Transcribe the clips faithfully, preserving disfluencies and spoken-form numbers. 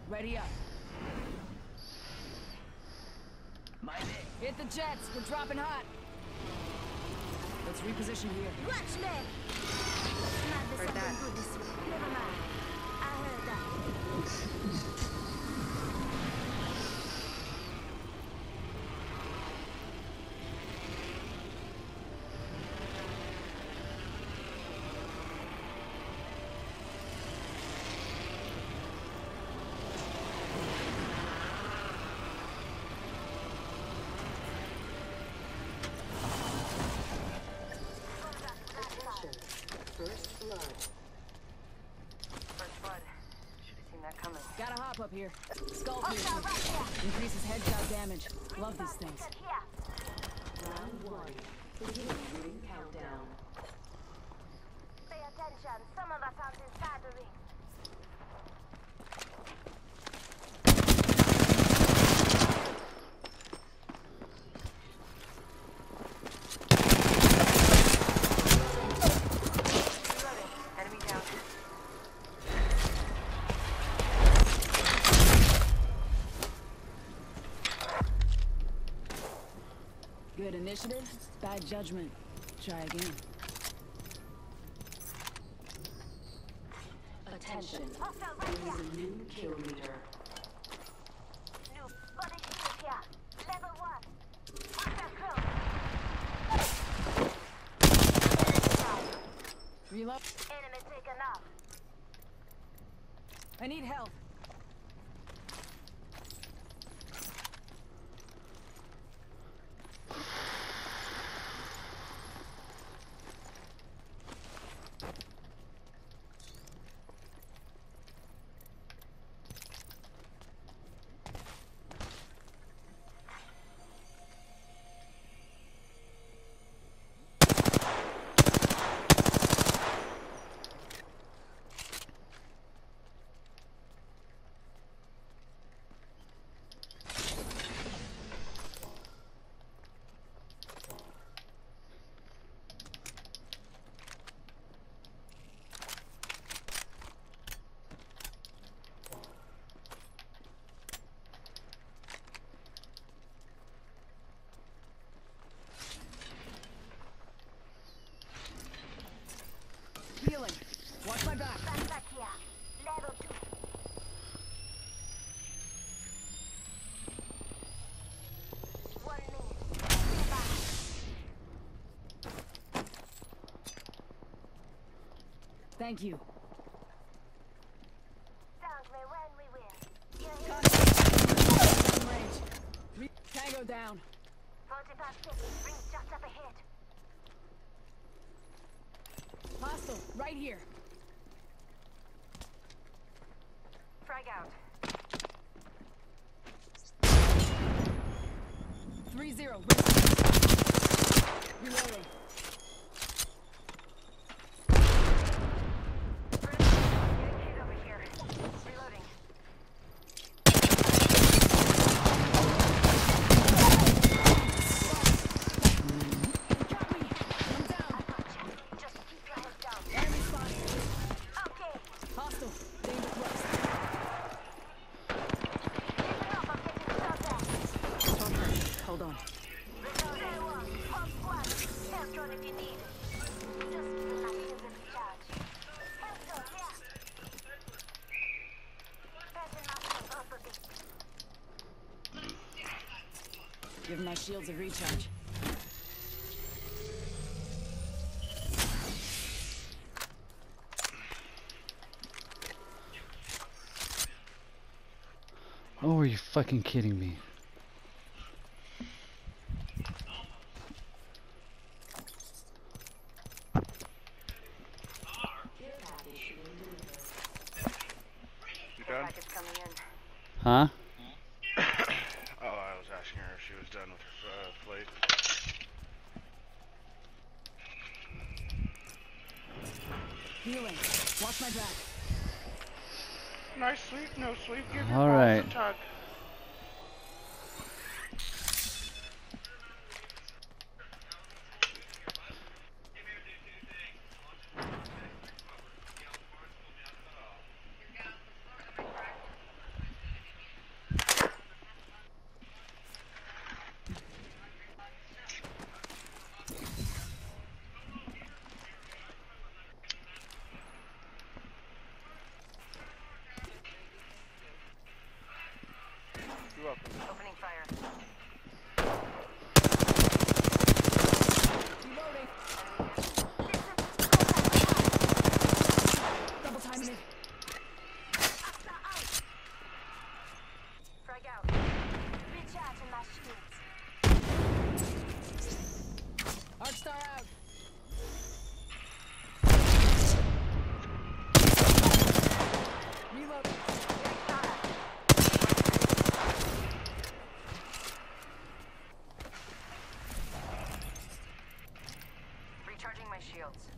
Ready up. My name. Hit the jets. We're dropping hot. Let's reposition here. Watch me! Heard that. Never mind. I heard that. First blood. First blood. Should have seen that coming. Gotta hop up here. Skull piercing. Increases headshot damage. Love these things. Round one. Beginning ring countdown. Pay attention. Some of us aren't inside the ring. Good initiative, bad judgment. Try again. Attention. Hostile There right is here. a new kill leader. New body shield here. Level one. Hostile close. Reload. Enemy taken out. I need help. Healing. Watch my back. Back back here. Level two. One minute. Stay back. Thank you. Thank me when we win. You're here. Contact. Range. Re Tango down. forty past six. Rings just up ahead. Hostile. Right here. Frag out. Three zero. Reloading. Getting hit over here. Reloading. Got me. I'm down. Just keep your head down. Enemy spotted. Okay. Hostile. Danger close. Listen up. I'm getting shot at. Okay. Hold on. Stay one. Hot squad. Help drone if you need. Just keep my shields in charge. Help drone here. Passing my shield up a bit. Give my shields a recharge. Oh, are you fucking kidding me? You done? Package coming in. Huh? Oh, I was asking her if she was done with her uh, plate. Healing. Watch my back. Nice sleep, no sleep. Give your All balls right. a tug.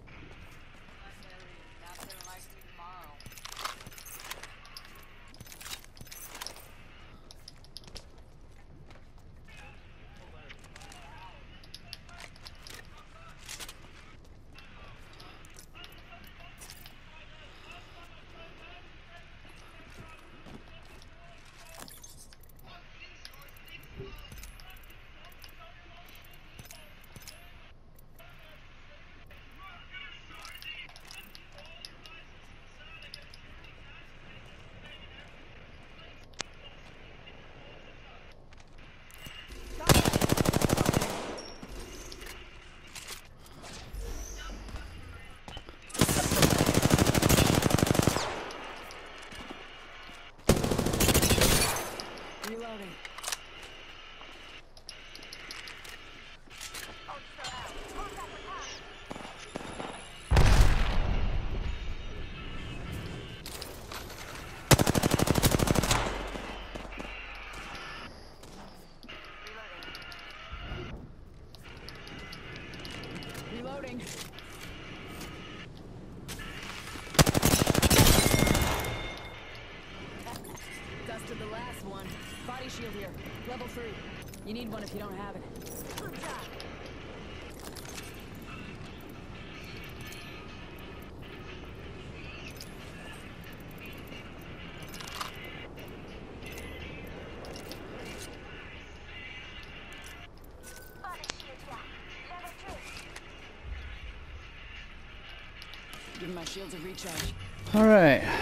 Reloading. Reloading. Dusted the last one. Body shield here. Level three. You need one if you don't have it. Good job. Body shield here. Level three. Give my shields a recharge. Alright. Are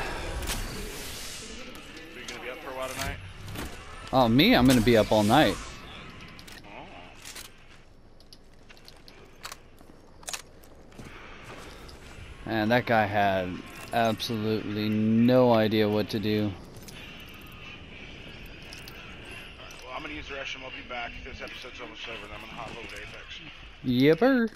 you gonna be up for a while tonight? Oh, me? I'm gonna be up all night. Oh. And that guy had absolutely no idea what to do. Alright, well, I'm gonna use the restroom. I'll be back. This episode's almost over, and I'm gonna hop over to Apex. Yipper.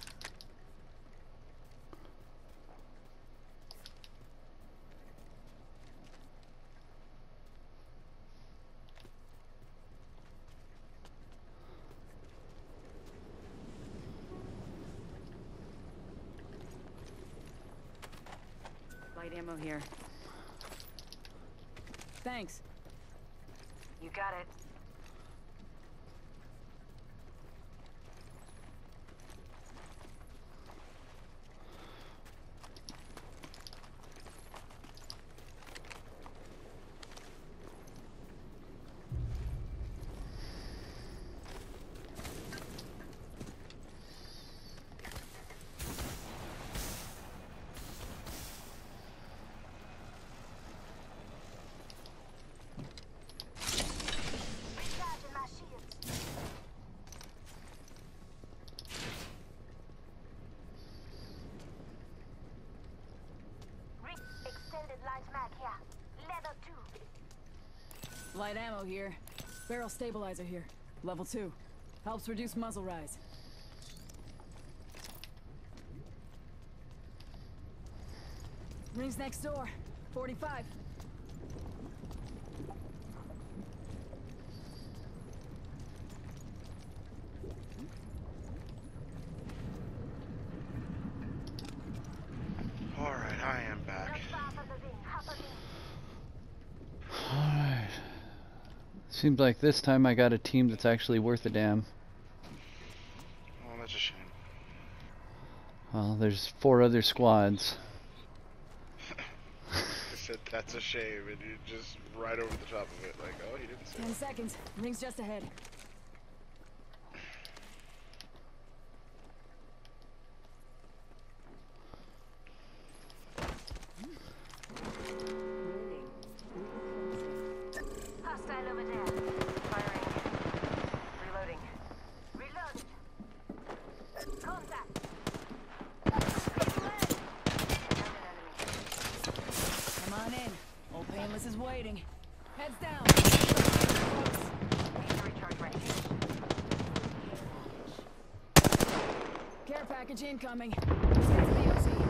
Light ammo here. Thanks. You got it. Recharging my shields. Re extended light mag here. Level two. Light ammo here. Barrel stabilizer here. Level two. Helps reduce muzzle rise. Rings next door. forty-five. Alright, I am back. Not far from the ring. Hop on in. Alright. Seems like this time I got a team that's actually worth a damn. Oh, that's a shame. Well, there's four other squads. I said that's a shame, and you just right over the top of it, like, oh, you didn't say Ten that. seconds. Rings just ahead. Hostile over there. Firing. Reloading. Reloaded. Contact. Found an enemy. Come on in. Old Painless is waiting. Heads down. Need to recharge my shield. Care package incoming. Let's get to the O C.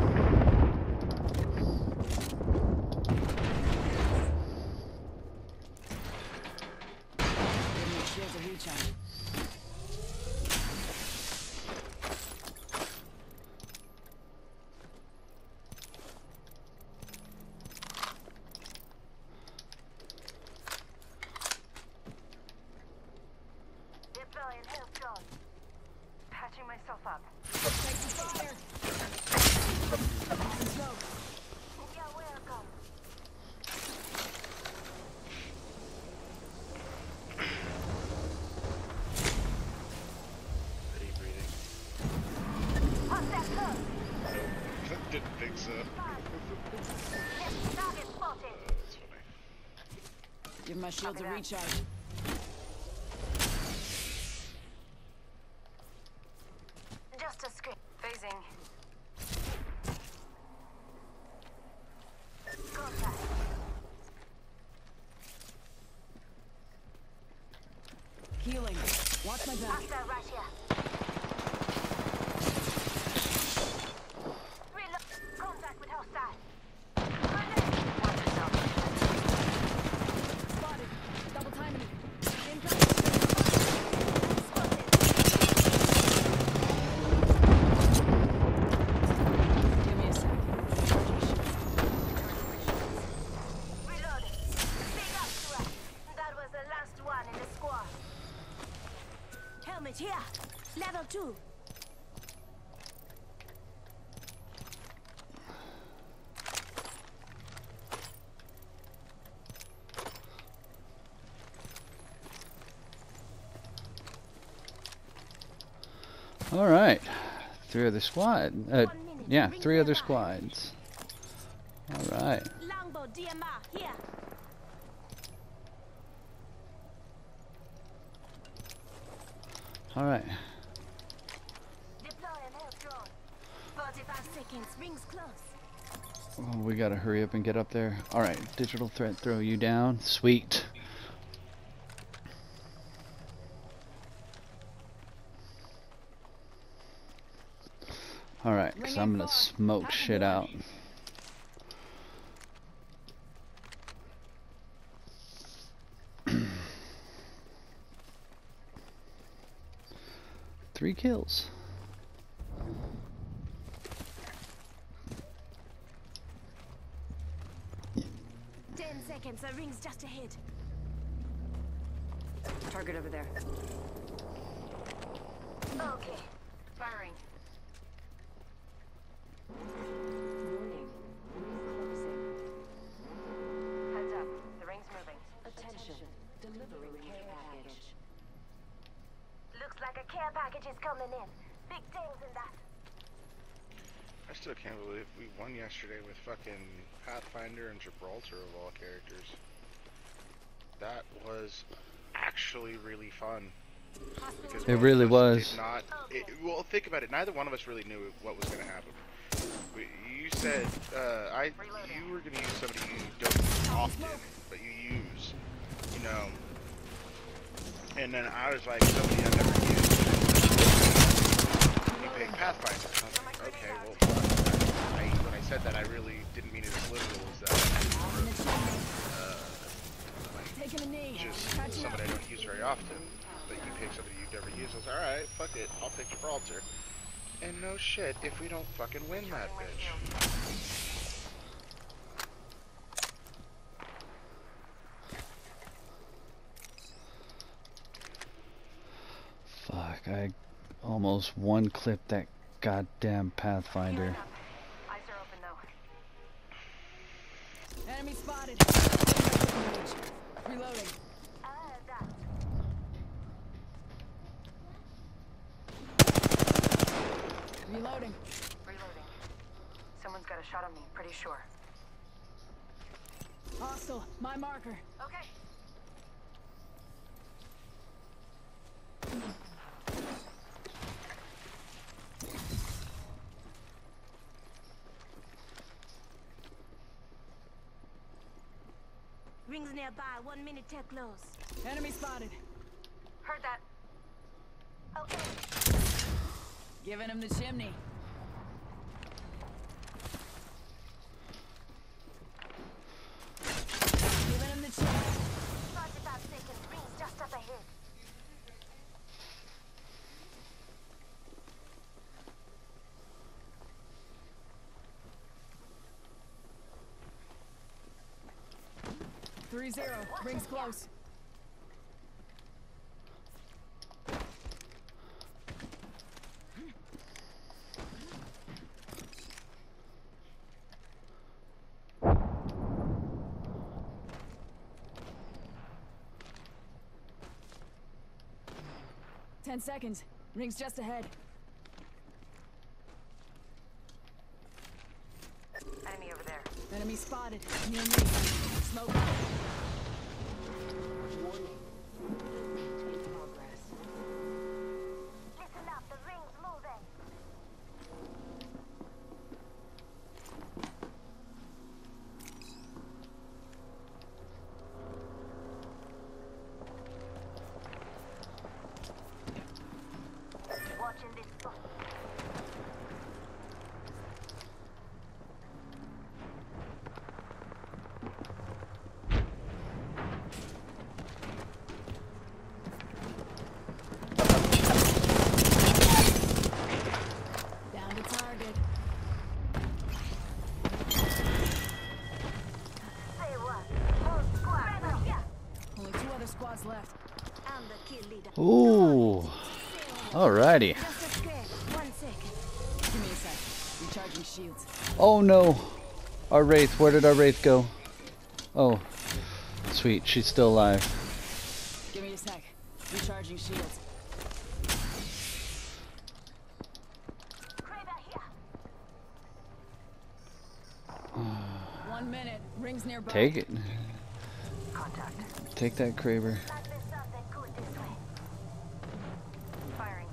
Give my shields a recharge. Didn't think so. Target spotted. That's funny. Give my shields a Copy that. recharge. Just a script. Phasing. Contact. Healing. Watch my back. Hostile right here. Reload. Contact with hostile. Watch yourself. Spotted. Double timing it. Impact. Give me a sec. Reload. Big up to us. That was the last one in the squad. Helmet here. Level two. All right, three other squad. Uh, One minute. yeah, Ring three other nearby. squads. All right. Longbow D M R here. All right. Deploy an air drone. forty-five seconds. Rings close. Oh, we gotta hurry up and get up there. All right, digital threat, throw you down. Sweet. All right, cause I'm gonna smoke shit out. Three kills. Ten seconds. The ring's just ahead. Target over there. Okay. Firing. Warning. Closing. Heads up. The ring's moving. Attention. Delivering care package. Looks like a care package is coming in. Big things in that. I still can't believe we won yesterday with fucking Pathfinder and Gibraltar of all characters. That was actually really fun. Because It both really of us was. Did not, it, well, think about it. Neither one of us really knew what was going to happen. We, you said uh, I you were going to use somebody you don't use often, but you use, you know. And then I was like somebody I've never used. You pick Pathfinder. I was like, okay, well, fuck. I, when I said that, I really didn't mean it as literal as that. Uh, like, Taking a knee. just Catching up. somebody I don't use very often. But you pick somebody you've never used. I was like, alright, fuck it, I'll pick Gibraltar. And no shit, if we don't fucking win that bitch. Fuck, I almost one-clipped that goddamn Pathfinder. Eyes are open though. Enemy spotted. Reloading. Ah, that. Reloading. Reloading. Someone's got a shot on me, pretty sure. Hostile. My marker. Okay. Rings nearby. One minute till close. Enemy spotted. Heard that. Okay. Giving him the chimney. Giving him the chimney. forty-five seconds. Rings just up ahead. Three zero. Rings close. Ten seconds. Rings just ahead. spotted. Near me. Smoke out. In progress. Listen up, the ring's moving. Watching this spot. Down to target. Say what? Whole squad right here. Only two other squads left. I'm the kill leader. Ooh. Alrighty. Just a scared. One second. Give me a sec. Recharging shields. Oh no. Our Wraith. Where did our Wraith go? Oh. Sweet. She's still alive. Give me a sec. Recharging shields. Kraber here. One minute. Rings nearby. Take it. Contact. Take that Kraber. Might be something good this way. Firing.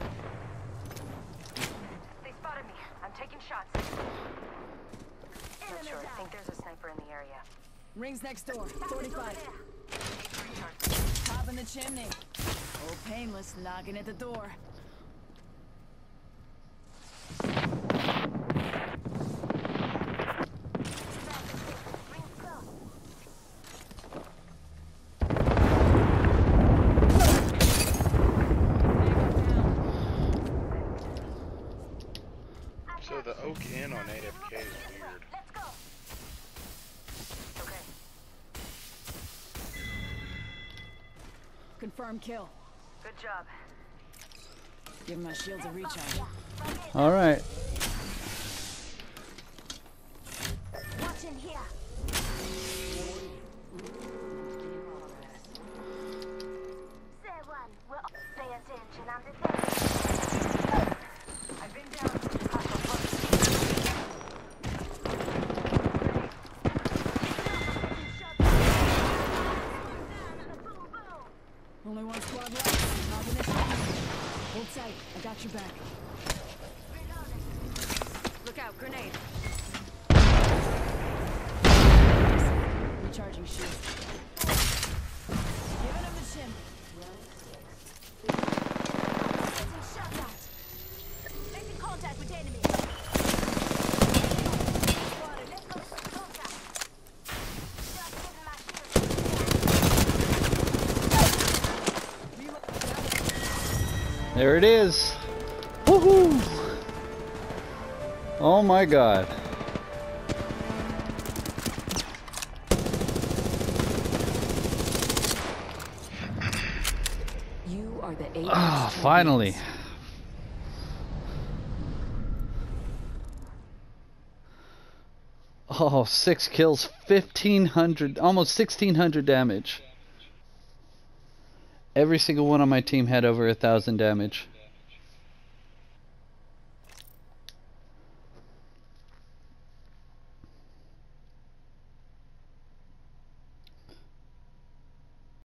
They spotted me. I'm taking shots. Not Enemy sure. I down. think there's a sniper in the area. Rings next door. forty-five. Recharge. Top in the chimney. Oh, painless. Knocking at the door. Ring's close. So the Oak Inn on A F K is weird. Let's go. Okay. Confirm kill. Good job. Give my shields a recharge. Alright. Watching here. Say one. We're all pay attention. I'm defending. I've been down. Hostile close. Boom, boom. Only one squad left. Top in the chimney. Hold tight. I got your back. Look out, grenade. Recharging shields. Giving him the chimney. Getting shot at. Making contact with enemy. Spotted. Let's go. Contact. Just giving my shield. There it is. Woohoo! Oh my god. You are the eight. Ah, finally. Oh, six kills, fifteen hundred, almost sixteen hundred damage. Every single one on my team had over a thousand damage.